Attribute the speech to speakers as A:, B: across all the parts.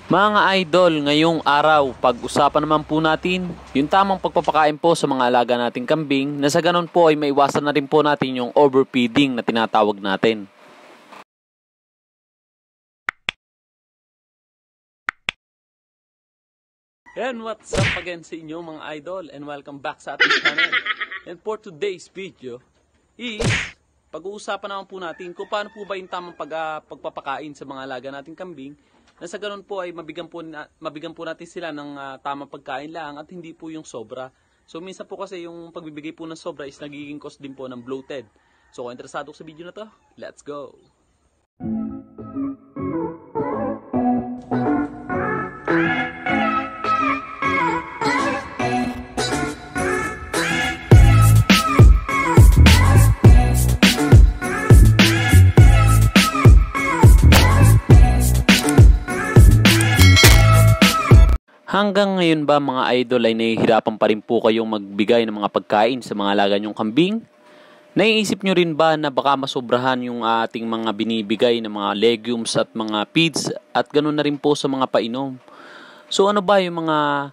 A: Mga idol, ngayong araw, pag-usapan naman po natin yung tamang pagpapakain po sa mga alaga nating kambing na sa ganun po ay maiwasan na rin po natin yung overfeeding na tinatawag natin. And what's up again sa inyo mga idol and welcome back sa ating channel. And for today's video is pag-uusapan naman po natin kung paano po ba yung tamang pagpapakain sa mga alaga nating kambing na sa ganun po ay mabigyan po natin sila ng tamang pagkain lang at hindi po yung sobra. So minsan po kasi yung pagbibigay po ng sobra is nagiging cause din po ng bloated. So kung interesado sa video na to, let's go! Hanggang ngayon ba mga idol ay nahihirapan pa rin po kayong magbigay ng mga pagkain sa mga alaga nyong kambing? Naiisip nyo rin ba na baka masobrahan yung ating mga binibigay ng mga legumes at mga feeds at ganoon na rin po sa mga painom? So ano ba yung mga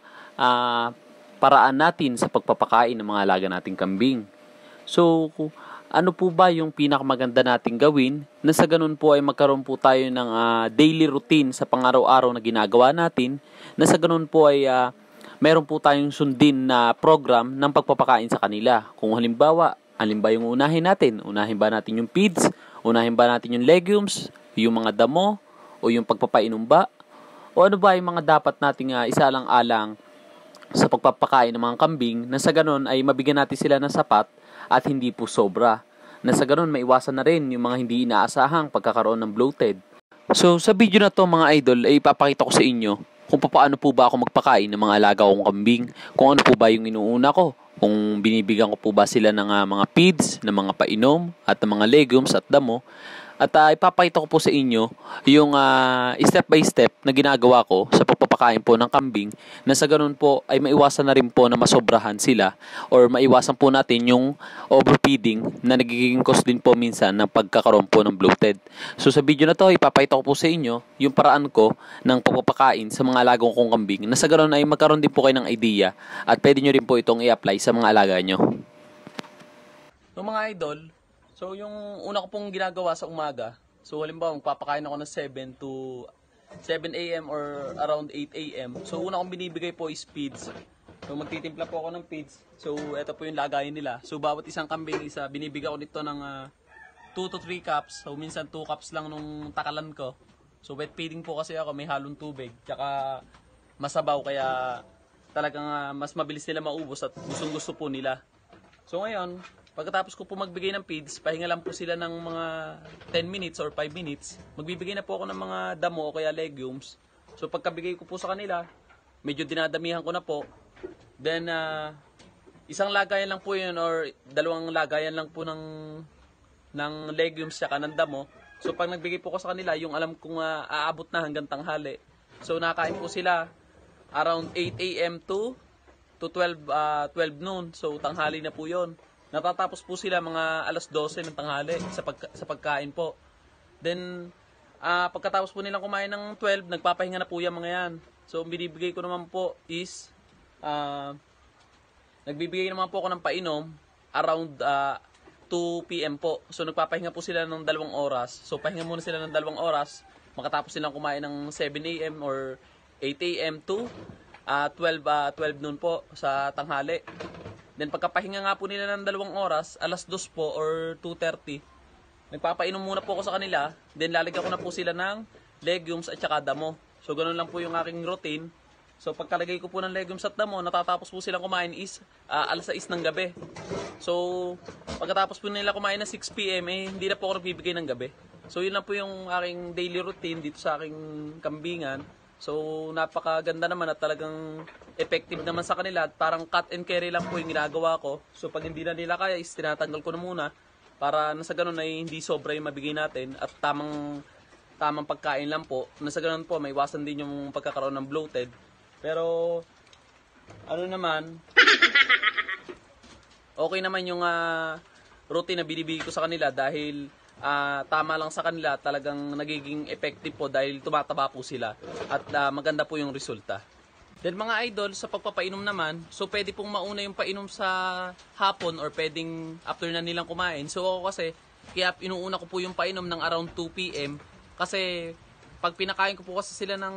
A: paraan natin sa pagpapakain ng mga alaga nating kambing? So ano po ba yung pinakamaganda nating gawin na sa ganun po ay magkaroon po tayo ng daily routine sa pang-araw-araw na ginagawa natin na sa ganun po ay meron po tayong sundin na program ng pagpapakain sa kanila. Kung halimbawa, alin ba yung unahin natin? Unahin ba natin yung feeds? Unahin ba natin yung legumes? Yung mga damo? O yung pagpapainom ba? O ano ba yung mga dapat nating isalang-alang sa pagpapakain ng mga kambing na sa ganun ay mabigyan natin sila ng sapat at hindi po sobra. Na sa ganun maiwasan na rin yung mga hindi inaasahang pagkakaroon ng bloated. So sa video na to mga idol ay ipapakita ko sa inyo kung paano po ba ako magpakain ng mga alaga kong kambing, kung ano po ba yung inuuna ko, kung binibigyan ko po ba sila ng mga feeds, ng mga painom at ng mga legumes at damo. At ipapakita ko po sa inyo yung step by step na ginagawa ko sa pagpapakain po ng kambing na sa ganun po ay maiwasan na rin po na masobrahan sila or maiwasan po natin yung overfeeding na nagiging cause din po minsan ng pagkakaroon po ng bloated. So sa video na to ipapakita ko po sa inyo yung paraan ko ng pagpapakain sa mga alagang kong kambing na sa ganun ay magkaroon din po kayo ng idea at pwede nyo rin po itong i-apply sa mga alaga nyo. So mga idol, so yung una ko pong ginagawa sa umaga, so halimbawa magpapakain ako ng 7 a.m. or around 8 a.m. So una kong binibigay po is feeds. So magtitimpla po ako ng feeds. So ito po yung lagayin nila. So bawat isang kambing binibigay ko nito ng 2 to 3 cups. So minsan 2 cups lang nung takalan ko. So wet feeding po kasi ako, may halong tubig. Tsaka masabaw kaya talagang mas mabilis nila maubos at gustong gusto po nila. So ngayon, pagkatapos ko po magbigay ng feeds, pahinga lang po sila ng mga 10 minutes or 5 minutes. Magbibigay na po ako ng mga damo o kaya legumes. So pagkabigay ko po sa kanila, medyo dinadamihan ko na po. Then, isang lagayan lang po yun or dalawang lagayan lang po ng legumes saka ng damo. So pag nagbigay po ko sa kanila, yung alam kong aabot na hanggang tanghali. So nakain po sila around 8 a.m. to 12 noon. So tanghali na po yun. Natatapos po sila mga alas 12 ng tanghali sa pagkain po. Then, pagkatapos po nilang kumain ng 12, nagpapahinga na po yung mga yan. So, binibigay ko naman po is, nagbibigay naman po ako ng painom around 2 p.m. po. So, nagpapahinga po sila ng 2 oras. So, pahinga muna sila ng 2 oras. Makatapos silang kumain ng 7 a.m. or 8 a.m. to 12 noon po sa tanghali. Then pagkapahinga nga po nila ng 2 oras, alas 2 po or 2:30, nagpapainom muna po ako sa kanila. Then lalagyan ko na po sila ng legumes at saka damo. So ganoon lang po yung aking routine. So pagkalagay ko po ng legumes at damo, natatapos po silang kumain is alas 6 ng gabi. So pagkatapos po nila kumain ng 6 p.m. Hindi na po ako nagbibigay ng gabi. So yun lang po yung aking daily routine dito sa aking kambingan. So napakaganda naman at talagang effective naman sa kanila at parang cut and carry lang po yung ginagawa ko. So pag hindi na nila kaya is tinatanggal ko na muna para nasa ganun ay hindi sobra yung mabigay natin at tamang pagkain lang po. Nasa ganun po may iwasan din yung pagkakaroon ng bloated. Pero ano naman, okay naman yung routine na binibigay ko sa kanila dahil tama lang sa kanila, talagang nagiging effective po dahil tumataba po sila at maganda po yung resulta. Then mga idol, sa pagpapainom naman, so pwede pong mauna yung painom sa hapon or pwedeng after na nilang kumain. So ako kasi, kaya inuuna ko po yung painom ng around 2 p.m. Kasi pag pinakain ko po kasi sila ng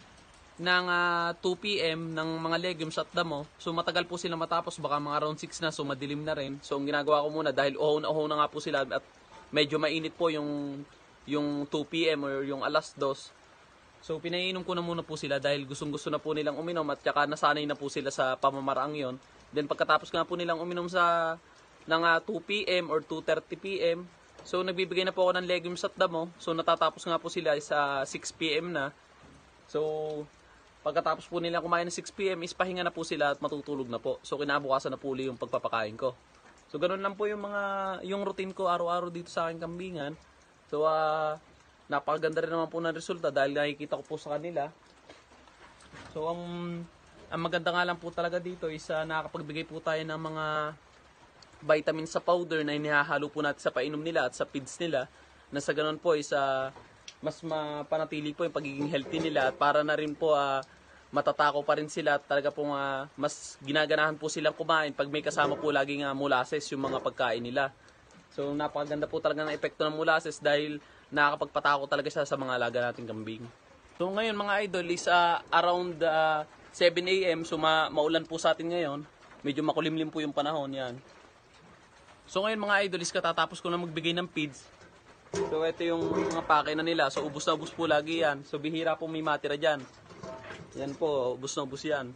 A: 2 p.m. ng mga legumes at damo, so matagal po sila matapos, baka mga around 6 na, so madilim na rin. So ang ginagawa ko muna, dahil uhaw na nga po sila at medyo mainit po yung 2 p.m. or yung alas 2. So pinainom ko na muna po sila dahil gustong-gusto na po nilang uminom at saka nasanay na po sila sa pamamaraang yon. Then pagkatapos nga po nilang uminom ng 2 p.m. or 2:30 p.m. So nagbibigay na po ako ng legumes at damo. So natatapos nga po sila sa 6 p.m. na. So pagkatapos po nila kumain ng 6 p.m. is pahinga na po sila at matutulog na po. So kinabukasan na po uli yung pagpapakain ko. So ganun lang po yung routine ko araw-araw dito sa aking kambingan. So napakaganda rin naman po ng resulta dahil nakikita ko po sa kanila. So ang maganda nga lang po talaga dito is nakakapagbigay po tayo ng mga vitamins sa powder na inihahalo po natin sa painom nila at sa feeds nila, na sa ganun po is mas mapanatili po yung pagiging healthy nila at para na rin po matatako pa rin sila at talaga po mas ginaganahan po silang kumain pag may kasama po laging molasses yung mga pagkain nila. So napakaganda po talaga ng epekto ng molasses dahil nakakapagpatako talaga siya sa mga alaga nating kambing. So ngayon mga idol is around 7 a.m. So maulan po sa atin ngayon. Medyo makulimlim po yung panahon yan. So ngayon mga idol is katatapos ko na magbigay ng feeds. So ito yung mga pake na nila. So ubos na ubos po lagi yan. So bihira po may matira dyan. Yan po, ubos na ubos yan.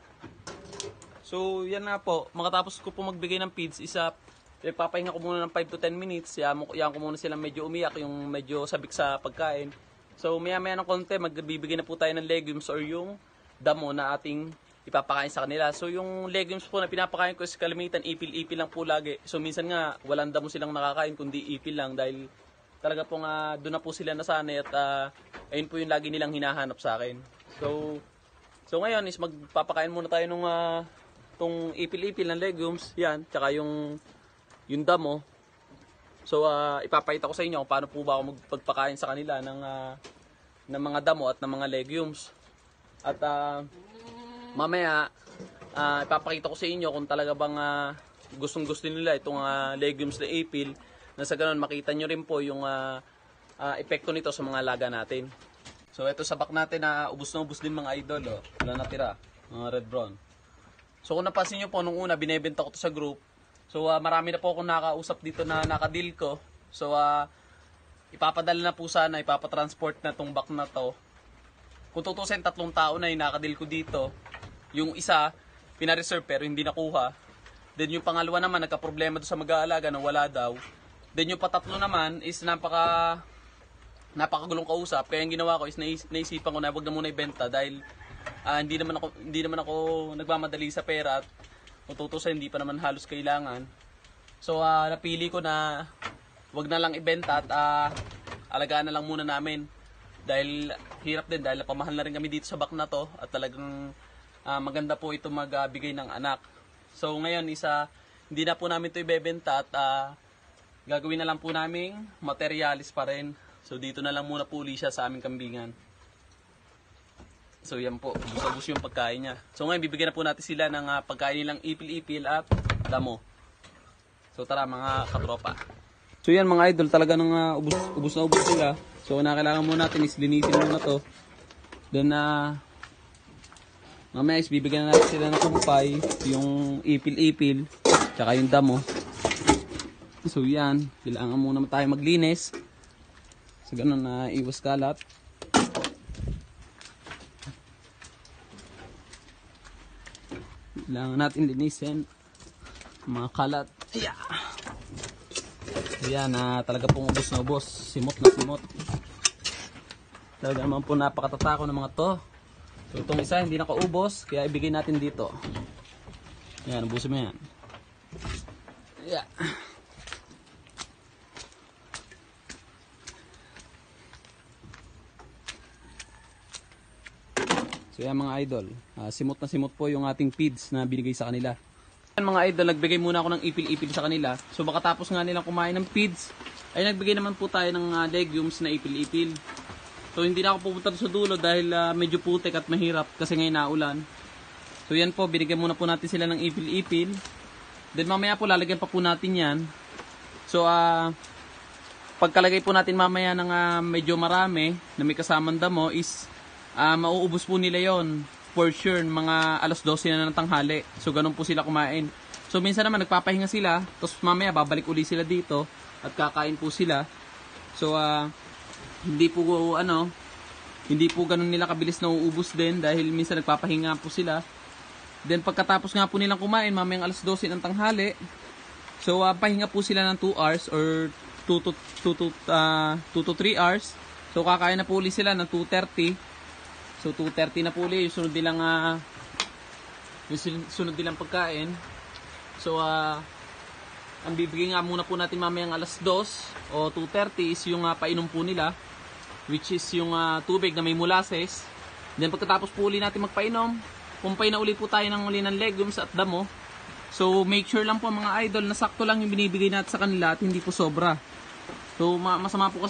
A: So yan nga po, makatapos ko po magbigay ng feeds papahinga ko muna ng 5 to 10 minutes. Yan ko muna silang medyo umiyak, yung medyo sabik sa pagkain. So maya-maya ng konti, magbibigay na po tayo ng legumes or yung damo na ating ipapakain sa kanila. So yung legumes po na pinapakain ko is kalimitan, ipil-ipil lang po lagi. So minsan nga, walang damo silang nakakain, kundi ipil lang dahil talaga po doon na po sila nasanay at ayun po yung lagi nilang hinahanap sa akin. So ngayon is magpapakain muna tayo nung tong ipil-ipil ng legumes, yan, tsaka yung damo. So ipapakita ko sa inyo kung paano po ba ako magpagpakain sa kanila ng mga damo at ng mga legumes. At mamaya ipapakita ko sa inyo kung talaga bang gustong-gusto nila itong legumes na ipil, na sa ganun makita nyo rin po yung epekto nito sa mga alaga natin. So ito sa bak natin na ubos na ubos din mga idol, wala natira, mga red brown. So kung napansin nyo po nung una binebenta ko to sa group. So marami na po akong nakausap dito na nakadeal ko. So ipapadala na po sana, ipapatransport na tong bak na to. Kung tutusin, 3 tao na yung nakadeal ko dito. Yung isa pina-reserve pero hindi nakuha. Then yung pangalawa naman nagka-problema doon sa mag-aalaga na wala daw. Then yung patatlo naman is napakagulong kausap. Kaya yung ginawa ko is naisipan ko na wag na muna ibenta dahil hindi naman ako nagmamadali sa pera at kung tutusin hindi pa naman halos kailangan. So napili ko na wag na lang ibenta at alagaan na lang muna namin. Dahil hirap din dahil pamahal na rin kami dito sa bak na to at talagang maganda po ito magbigay ng anak. So ngayon hindi na po namin ito ibebenta at gagawin na lang po namin materialis pa rin. So dito na lang muna po uli siya sa aming kambingan. So yan po, ubus yung pagkain niya. So ngayon bibigyan na po natin sila ng pagkain nilang ipil-ipil at damo. So tara mga katropa. So yan mga idol, talaga nang ubus na ubus sila. So kailangan muna natin is linisin muna to. Then mamaya is bibigyan na natin sila ng kumpay, yung ipil-ipil, tsaka yung damo. So yan, kailangan muna tayo maglinis. So ganun na iwas kalat. Kailangan natin linisin mga kalat. Yeah. Ayan, talaga pong ubos na ubos. Simot na simot. Talaga naman po napakatatako ng mga to. So itong isa hindi nakaubos, kaya ibigay natin dito. Ayan, ubusin mo yan. Yeah. So yan mga idol, simot na simot po yung ating feeds na binigay sa kanila. Yan mga idol, nagbigay muna ako ng ipil-ipil sa kanila. So baka tapos nga nilang kumain ng feeds, ay nagbigay naman po tayo ng legumes na ipil-ipil. So hindi na ako pupunta sa dulo dahil medyo putik at mahirap kasi ngayon naulan. So yan po, binigyan muna po natin sila ng ipil-ipil. Then mamaya po lalagyan pa po natin yan. So pagkalagay po natin mamaya ng medyo marami na may kasamang damo is mauubos po nila yon for sure mga alas 12 na ng tanghali. So ganun po sila kumain. So minsan naman nagpapahinga sila, tapos mamaya babalik uli sila dito at kakain po sila. So hindi po ganun nila kabilis na uubos din dahil minsan nagpapahinga po sila. Then pagkatapos nga po nilang kumain mamayang alas 12 ng tanghali, so pahinga po sila ng 2 hours or 2 to 3 hours. So kakain na po uli sila ng 2:30. So 2:30 na po uli yung sunod nilang pagkain. So ang bibigay nga muna po natin mamayang alas 2 o 2:30 is yung painom po nila, which is yung tubig na may molasses. Then pagkatapos po uli natin magpainom, kumpay na uli po tayo ng uli ng legumes at damo. So make sure lang po mga idol na sakto lang yung binibigay natin sa kanila at hindi po sobra. So masama po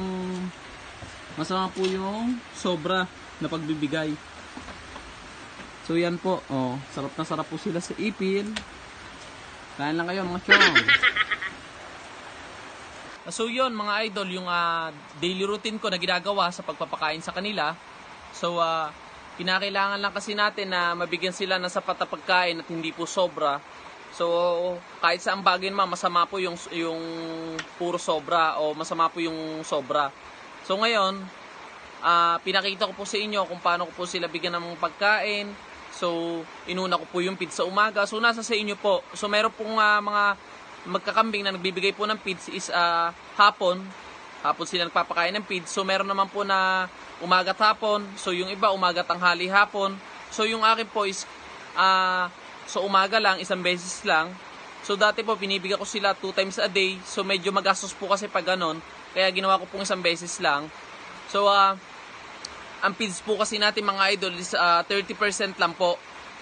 A: yung sobra na pagbibigay. So yan po, sarap na sarap po sila sa ipil. Kain lang kayo mga chong. So yun mga idol, yung daily routine ko na ginagawa sa pagpapakain sa kanila. So kinakailangan lang kasi natin na mabigyan sila ng sapat na pagkain at hindi po sobra. So kahit saan bagay naman, masama po yung puro sobra o masama po yung sobra. So ngayon, pinakita ko po sa inyo kung paano ko po sila bigyan ng pagkain. So inuna ko po yung feeds sa umaga. So nasa sa inyo po. So meron pong mga magkakambing na nagbibigay po ng feeds is hapon sila nagpapakain ng feeds. So meron naman po na umaga at hapon. So yung iba umaga, tanghali, hapon. So yung akin po is so umaga lang, isang beses lang. So dati po pinibigyan ko sila 2 times a day. So medyo magastos po kasi pag ganon. Kaya ginawa ko pong isang beses lang. So ang feeds po kasi natin mga idol is 30% lang po.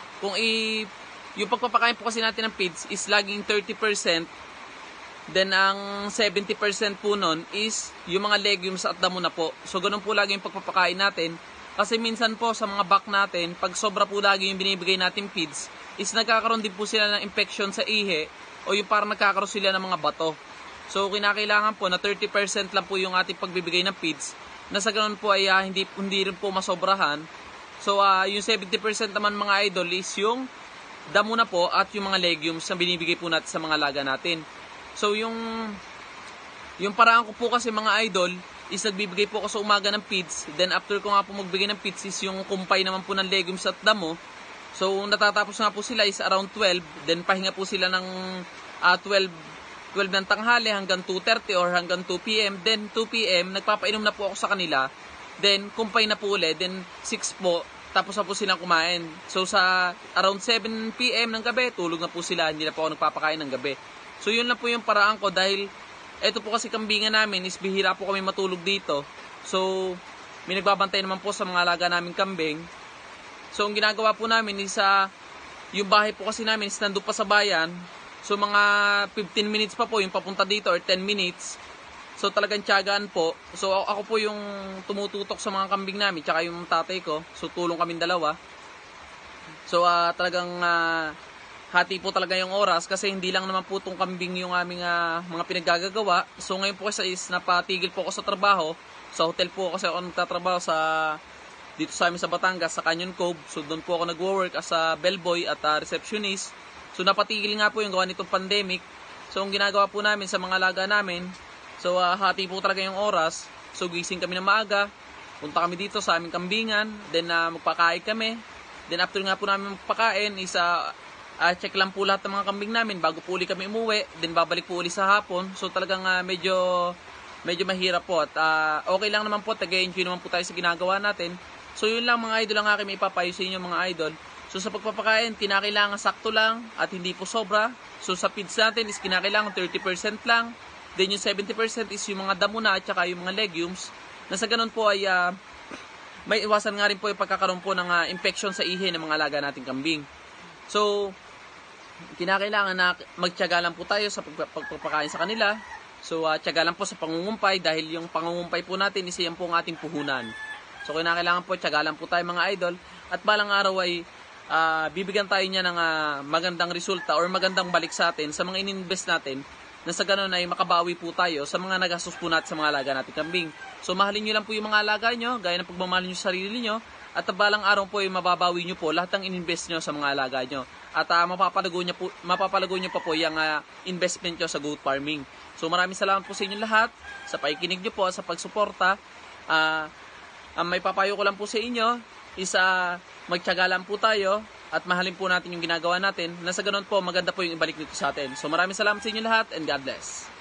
A: Yung pagpapakain po kasi natin ng feeds is laging 30%. Then ang 70% po nun is yung mga legumes at damo na po. So ganun po lagi yung pagpapakain natin. Kasi minsan po sa mga back natin, pag sobra po lagi yung binibigay natin feeds, is nagkakaroon din po sila ng infection sa ihi o yung parang nagkakaroon sila ng mga bato. So kinakailangan po na 30% lang po yung ating pagbibigay ng feeds. Na sa ganun po ay hindi rin po masobrahan. So yung 70% naman mga idol is yung damo na po at yung mga legumes na binibigay po natin sa mga laga natin. So yung paraan ko po kasi mga idol is nagbibigay po ako sa umaga ng feeds. Then after ko nga po magbigay ng feeds is yung kumpay naman po ng legumes at damo. So natatapos nga po sila is around 12. Then pahinga po sila ng 12 ng tanghali hanggang 2:30 or hanggang 2 PM. Then 2 PM nagpapainom na po ako sa kanila. Then kumpay na po ulit. Then 6 po tapos na po silang kumain. So sa around 7 PM ng gabi tulog na po sila. Hindi na po ako nagpapakain ng gabi. So yun lang po yung paraan ko dahil eto po kasi kambingan namin is bihira po kami matulog dito. So may nagbabantay naman po sa mga alaga naming kambing. So ang ginagawa po namin is yung bahay po kasi namin is nandun pa sa bayan. So mga 15 minutes pa po yung papunta dito or 10 minutes. So talagang tiyagaan po. So ako po yung tumututok sa mga kambing namin tsaka yung tatay ko. So tulong kaming dalawa. So talagang hati po talaga yung oras kasi hindi lang naman po itong kambing yung aming mga pinaggagawa. So ngayon po kasi is napatigil po ako sa trabaho. Sa hotel po kasi ako nagtatrabaho dito sa amin sa Batangas, sa Canyon Cove. So doon po ako nagwo-work as a bellboy at receptionist. So napatigil nga po yung gawa nitong pandemic. So ang ginagawa po namin sa mga alaga namin, so hati po talaga yung oras. So gising kami na maaga, punta kami dito sa aming kambingan, then magpakain kami. Then after nga po namin magpakain is check lang po lahat ng mga kambing namin bago po uli kami umuwi. Then babalik po uli sa hapon. So talagang medyo mahirap po. At okay lang naman po, tag-enjoy naman po tayo sa ginagawa natin. So yun lang mga idol ang aking may ipapayo sa inyo mga idol. So sa pagpapakain, kinakailangan sakto lang at hindi po sobra. So sa feeds natin is kinakailangan 30% lang. Then yung 70% is yung mga damo na at saka yung mga legumes. Na sa ganun po ay may iwasan nga rin po yung pagkakaroon po ng infection sa ihi ng mga alaga nating kambing. So kinakailangan na magtiyaga lang po tayo sa pagpapakain sa kanila. So, tiyaga lang po sa pangungumpay dahil yung pangungumpay po natin is yan po ang ating puhunan. So, kailangan po, tiyaga lang po tayo mga idol. At balang araw ay bibigyan tayo niya ng magandang resulta or magandang balik sa atin sa mga ininvest natin na sa ganun ay makabawi po tayo sa mga nagastos po natin sa mga alaga natin kambing. So, mahalin nyo lang po yung mga alaga nyo, gaya ng pagmamahal nyo sa sarili nyo. At balang araw po ay mababawi nyo po lahat ng ininvest nyo sa mga alaga nyo. At mapapalago nyo pa po yung investment nyo sa goat farming. So maraming salamat po sa inyo lahat sa pakikinig nyo po, sa pagsuporta. May papayo ko lang po sa inyo is magtiyaga lang po tayo at mahalin po natin yung ginagawa natin. Nasa ganun po maganda po yung ibalik nito sa atin. So maraming salamat sa inyo lahat and God bless.